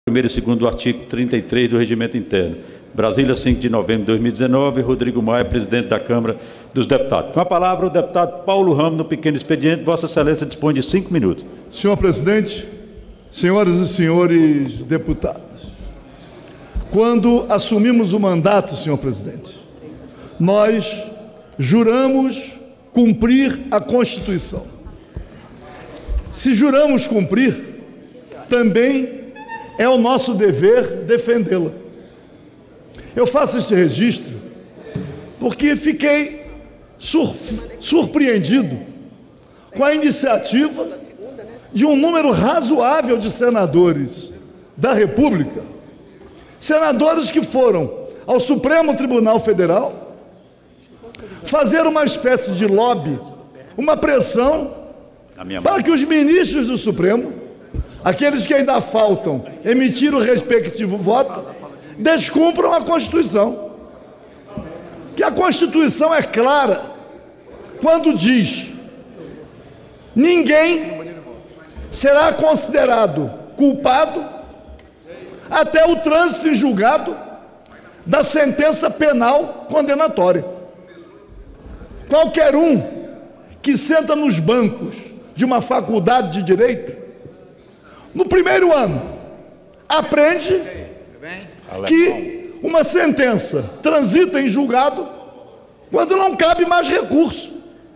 Primeiro e segundo do artigo 33 do Regimento Interno. Brasília, 5 de novembro de 2019, Rodrigo Maia, presidente da Câmara dos Deputados. Com a palavra, o deputado Paulo Ramos, no pequeno expediente. Vossa Excelência dispõe de 5 minutos. Senhor presidente, senhoras e senhores deputados, quando assumimos o mandato, senhor presidente, nós juramos cumprir a Constituição. Se juramos cumprir, também é o nosso dever defendê-la. Eu faço este registro porque fiquei surpreendido com a iniciativa de um número razoável de senadores da República, senadores que foram ao Supremo Tribunal Federal fazer uma espécie de lobby, uma pressão para que os ministros do Supremo, aqueles que ainda faltam emitir o respectivo voto, descumpram a Constituição. Que a Constituição é clara quando diz: ninguém será considerado culpado até o trânsito em julgado da sentença penal condenatória. Qualquer um que senta nos bancos de uma faculdade de direito, no primeiro ano, aprende que uma sentença transita em julgado quando não cabe mais recurso.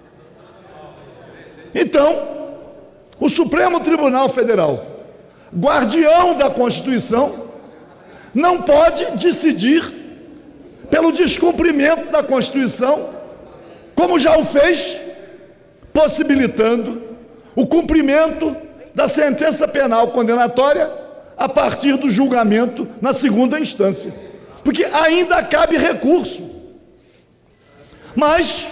Então, o Supremo Tribunal Federal, guardião da Constituição, não pode decidir pelo descumprimento da Constituição, como já o fez, possibilitando o cumprimento da sentença penal condenatória a partir do julgamento na segunda instância, porque ainda cabe recurso. Mas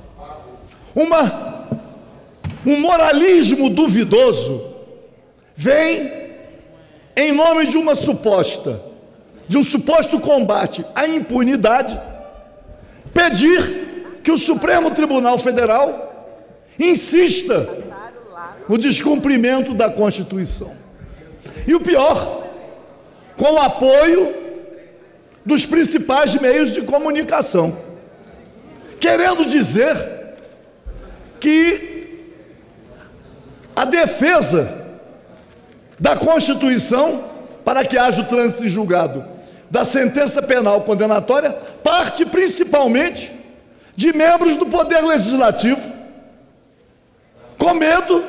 um moralismo duvidoso vem em nome de um suposto combate à impunidade, pedir que o Supremo Tribunal Federal insista no descumprimento da Constituição. E o pior, com o apoio dos principais meios de comunicação, querendo dizer que a defesa da Constituição, para que haja o trânsito em julgado da sentença penal condenatória, parte principalmente de membros do Poder Legislativo, com medo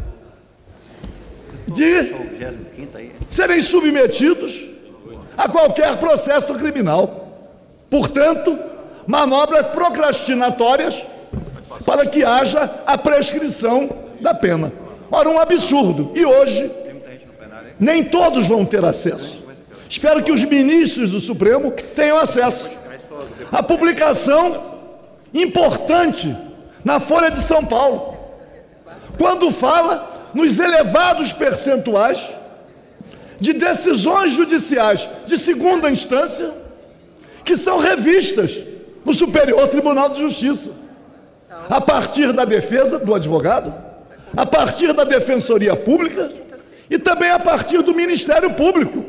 de serem submetidos a qualquer processo criminal. Portanto, manobras procrastinatórias para que haja a prescrição da pena. Ora, um absurdo. E hoje, nem todos vão ter acesso. Espero que os ministros do Supremo tenham acesso. A publicação importante na Folha de São Paulo, quando fala nos elevados percentuais de decisões judiciais de segunda instância que são revistas no Superior Tribunal de Justiça, a partir da defesa do advogado, a partir da Defensoria Pública e também a partir do Ministério Público.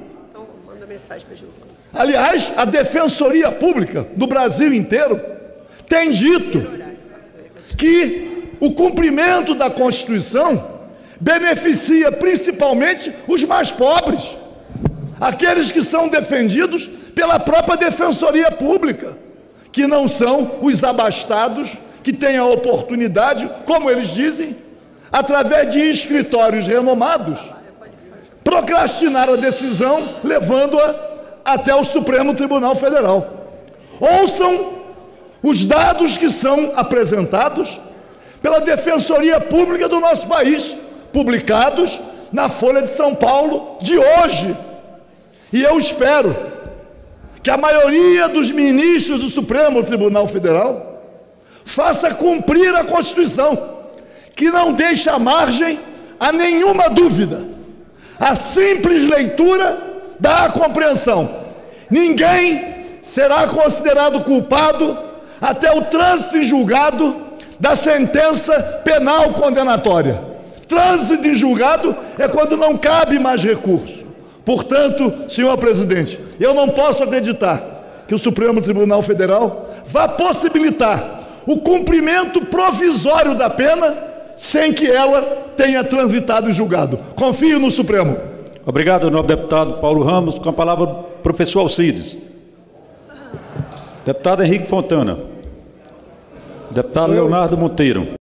Aliás, a Defensoria Pública do Brasil inteiro tem dito que o cumprimento da Constituição beneficia principalmente os mais pobres, aqueles que são defendidos pela própria Defensoria Pública, que não são os abastados que têm a oportunidade, como eles dizem, através de escritórios renomados, procrastinar a decisão, levando-a até o Supremo Tribunal Federal. Ouçam os dados que são apresentados pela Defensoria Pública do nosso país, publicados na Folha de São Paulo de hoje. E eu espero que a maioria dos ministros do Supremo Tribunal Federal faça cumprir a Constituição, que não deixa margem a nenhuma dúvida. A simples leitura dá a compreensão: ninguém será considerado culpado até o trânsito em julgado da sentença penal condenatória. Trânsito em julgado é quando não cabe mais recurso. Portanto, senhor presidente, eu não posso acreditar que o Supremo Tribunal Federal vá possibilitar o cumprimento provisório da pena sem que ela tenha transitado e julgado. Confio no Supremo. Obrigado, nobre deputado Paulo Ramos. Com a palavra, professor Alcides. Deputado Henrique Fontana. Deputado Leonardo Monteiro.